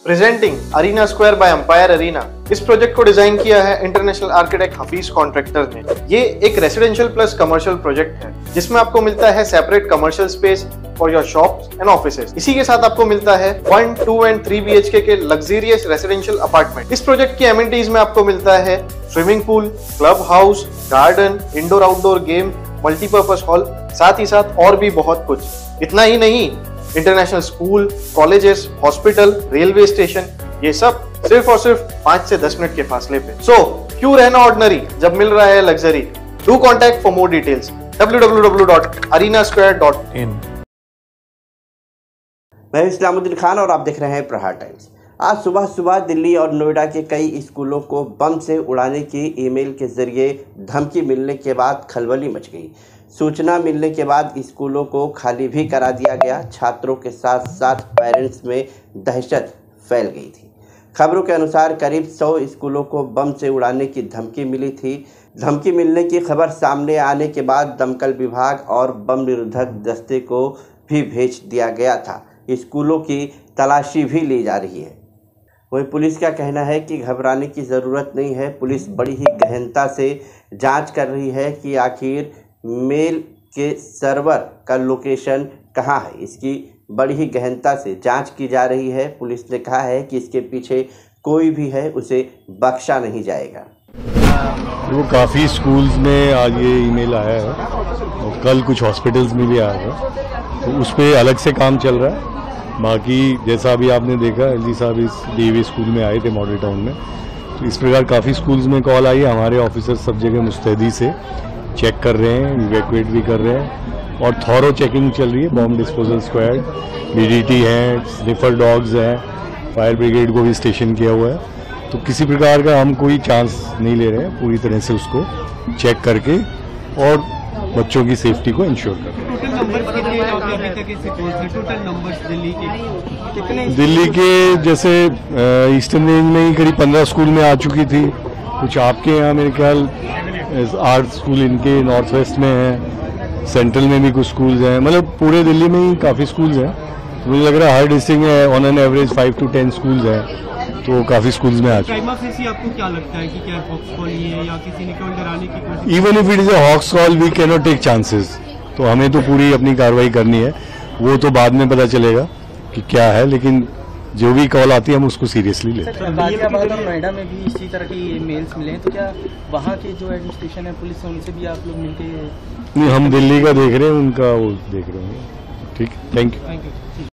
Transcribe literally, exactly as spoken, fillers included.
Presenting Arena Square by Empire Arena. इस project को design किया है इंटरनेशनल आर्किटेक्ट हफीज कॉन्ट्रैक्टर ने। ये एक रेसिडेंशियल प्लस कमर्शियल प्रोजेक्ट है जिसमें आपको मिलता है separate commercial space for your shops and offices. इसी के साथ आपको मिलता है one, two and three B H K के लग्जरियस रेसिडेंशियल अपार्टमेंट। इस प्रोजेक्ट की एमिनिटीज में आपको मिलता है swimming pool, club house, garden, indoor outdoor game, multipurpose hall, साथ ही साथ और भी बहुत कुछ। इतना ही नहीं, international school, colleges, hospital, railway station, ये सब सिर्फ और सिर्फ पांच से दस मिनट के फासले पे। सो so, क्यों रहना ऑर्डिनरी जब मिल रहा है luxury. Do contact for more details W W W dot Arena Square dot in. मैं इस्लामुद्दीन खान और आप देख रहे हैं प्रहार टाइम्स। आज सुबह सुबह दिल्ली और नोएडा के कई स्कूलों को बम से उड़ाने की ईमेल के जरिए धमकी मिलने के बाद खलबली मच गई। सूचना मिलने के बाद स्कूलों को खाली भी करा दिया गया। छात्रों के साथ साथ पेरेंट्स में दहशत फैल गई थी। खबरों के अनुसार करीब सौ स्कूलों को बम से उड़ाने की धमकी मिली थी। धमकी मिलने की खबर सामने आने के बाद दमकल विभाग और बम निरोधक दस्ते को भी भेज दिया गया था। स्कूलों की तलाशी भी ली जा रही है। वहीं पुलिस का कहना है कि घबराने की ज़रूरत नहीं है। पुलिस बड़ी ही गहनता से जांच कर रही है कि आखिर मेल के सर्वर का लोकेशन कहाँ है। इसकी बड़ी ही गहनता से जांच की जा रही है। पुलिस ने कहा है कि इसके पीछे कोई भी है उसे बख्शा नहीं जाएगा। वो काफ़ी स्कूल्स में आज ये ईमेल आया है और कल कुछ हॉस्पिटल्स में भी आया है, तो उस पर अलग से काम चल रहा है। बाकी जैसा अभी आपने देखा, एलजी साहब इस डीवी स्कूल में आए थे मॉडल टाउन में, तो इस प्रकार काफ़ी स्कूल्स में कॉल आई है। हमारे ऑफिसर सब जगह मुस्तैदी से चेक कर रहे हैं, इवैक्यूएट भी कर रहे हैं और थॉरो चेकिंग चल रही है। बॉम्ब डिस्पोजल स्क्वाड, बीडीटी हैं, स्निफर डॉग्स हैं, फायर ब्रिगेड को भी स्टेशन किया हुआ है। तो किसी प्रकार का हम कोई चांस नहीं ले रहे हैं, पूरी तरह से उसको चेक करके और बच्चों की सेफ्टी को इंश्योर कर रहे हैं। दिल्ली के जैसे ईस्टर्न रेंज में ही करीब पंद्रह स्कूल में आ चुकी थी। कुछ आपके यहाँ मेरे ख्याल आर्ट स्कूल इनके नॉर्थ वेस्ट में है, सेंट्रल में भी कुछ स्कूल्स हैं, मतलब पूरे दिल्ली में ही काफ़ी स्कूल्स हैं। तो मुझे लग रहा है हर डिस्ट्रिक्ट में on an average five to ten schools हैं, तो काफ़ी स्कूल्स में आ चुके हैं। आपको क्या लगता है कि क्या हॉक्स कॉल ही है या किसी ने केवल डराने की कोशिश? Even if it is a hoax call we can not take chances. तो हमें तो पूरी अपनी कार्रवाई करनी है, वो तो बाद में पता चलेगा कि क्या है, लेकिन जो भी कॉल आती है हम उसको सीरियसली लेते हैं। गाजियाबाद और नोएडा में भी इसी तरह की मेल्स मिले हैं, तो क्या वहाँ के जो एडमिनिस्ट्रेशन है, पुलिस है, उनसे भी आप लोग मिलके? नहीं, हम दिल्ली का देख रहे हैं, उनका वो देख रहे हैं। ठीक, थैंक यू। Thank you.